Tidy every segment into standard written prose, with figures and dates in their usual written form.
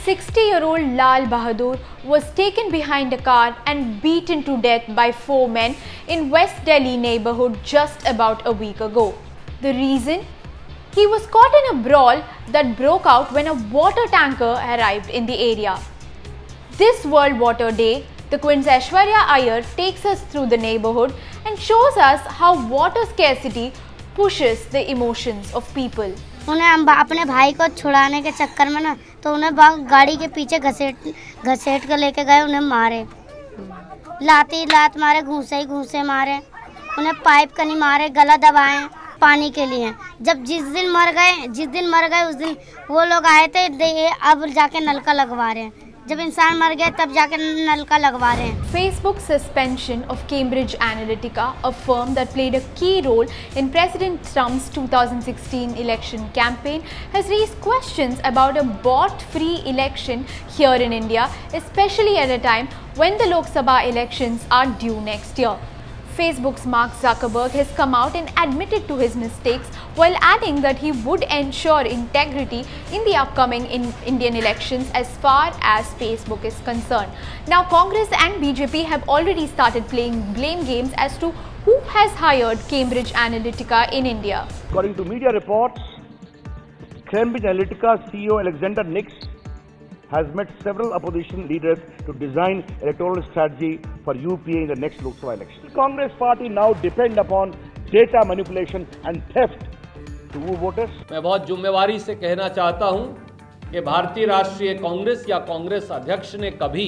60-year-old Lal Bahadur was taken behind a car and beaten to death by 4 men in West Delhi neighborhood just about a week ago. The reason? He was caught in a brawl that broke out when a water tanker arrived in the area. This World Water Day, the Queen's Aishwarya Iyer takes us through the neighborhood and shows us how water scarcity pushes the emotions of people. उन्हें हम अपने भाई को छुड़ाने के चक्कर में ना तो उन्हें गाड़ी के पीछे घसीट कर लेके गए, उन्हें मारे, लात मारे, घूंसे मारे, उन्हें पाइप कनी मारे, गला दबाए पानी के लिए। जिस दिन मर गए उस दिन वो लोग आए थे, अब जाके नलका लगवा रहे हैं। जब इंसान मर गया तब जाकर नलका लगवा रहे हैं। Facebook's suspension of Cambridge Analytica, a firm that played a key role in President Trump's 2016 election campaign, has raised questions about a bot-free election here in India, especially at a time when the Lok Sabha elections are due next year. Facebook's Mark Zuckerberg has come out and admitted to his mistakes while adding that he would ensure integrity in the upcoming Indian elections as far as Facebook is concerned. Now, Congress and BJP have already started playing blame games as to who has hired Cambridge Analytica in India. According to media reports, Cambridge Analytica CEO Alexander Nix has met several opposition leaders to design electoral strategy for UPA in the next Lok Sabha election. The Congress party now depend upon data manipulation and theft to woo voters. मैं बहुत जिम्मेवारी से कहना चाहता हूं कि भारतीय राष्ट्रीय कांग्रेस या कांग्रेस अध्यक्ष ने कभी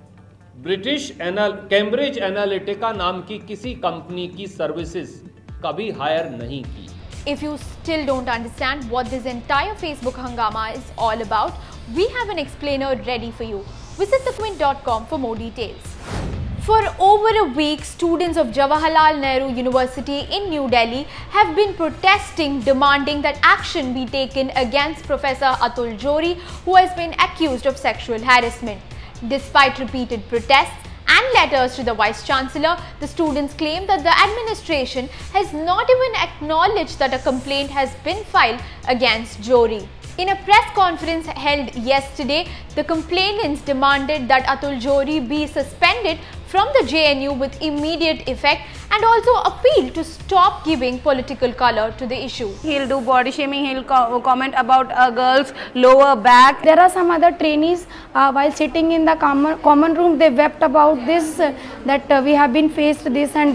कैम्ब्रिज एनालिटिका नाम की किसी कंपनी की सर्विसेज कभी हायर नहीं की। If you still don't understand what this entire Facebook hangama is all about, we have an explainer ready for you. Visit thequint.com for more details. For over a week, students of Jawaharlal Nehru University in New Delhi have been protesting, demanding that action be taken against Professor Atul Johri, who has been accused of sexual harassment. Despite repeated protests and letters to the Vice-Chancellor, the students claim that the administration has not even acknowledged that a complaint has been filed against Johri. In a press conference held yesterday, the complainants demanded that Atul Johri be suspended from the JNU with immediate effect and also appealed to stop giving political color to the issue. He'll do body shaming, he'll comment about a girl's lower back. There are some other trainees while sitting in the common room, they wept about this, that we have been faced this and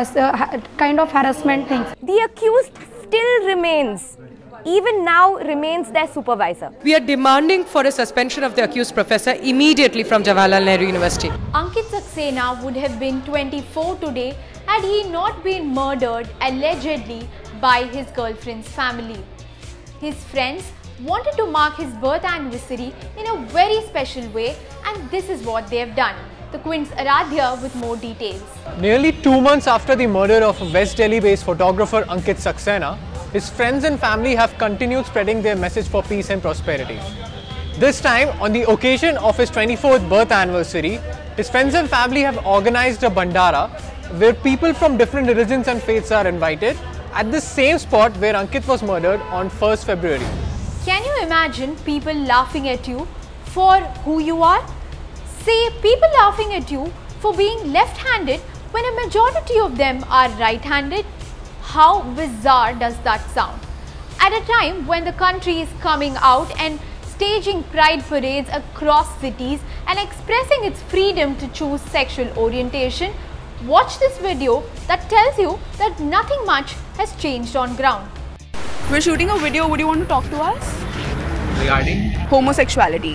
kind of harassment things. The accused still remains. Even now remains their supervisor. We are demanding for a suspension of the accused professor immediately from Jawaharlal Nehru University. Ankit Saxena would have been 24 today had he not been murdered allegedly by his girlfriend's family. His friends wanted to mark his birth anniversary in a very special way, and this is what they have done. The Queen's Aradhya with more details. Nearly 2 months after the murder of West Delhi-based photographer Ankit Saxena, his friends and family have continued spreading their message for peace and prosperity. This time, on the occasion of his 24th birth anniversary, his friends and family have organized a bandara where people from different religions and faiths are invited at the same spot where Ankit was murdered on 1st February. Can you imagine people laughing at you for who you are? Say, people laughing at you for being left-handed when a majority of them are right-handed? How bizarre does that sound? At a time when the country is coming out and staging pride parades across cities and expressing its freedom to choose sexual orientation, watch this video that tells you that nothing much has changed on ground. We're shooting a video. Would you want to talk to us? Regarding? Homosexuality.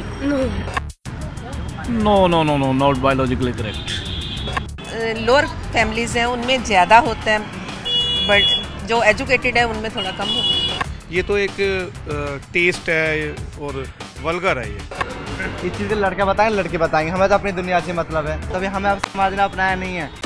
No, not biologically correct. Lower families हैं उनमें ज़्यादा होता है, but जो educated है उनमें थोड़ा कम होता है। ये तो एक टेस्ट है और वल्गर है। ये चीज़ें लड़के बताएंगे, लड़के बताएंगे, हमें तो अपनी दुनिया से मतलब है, तभी हमें अब समाज ने अपनाया नहीं है।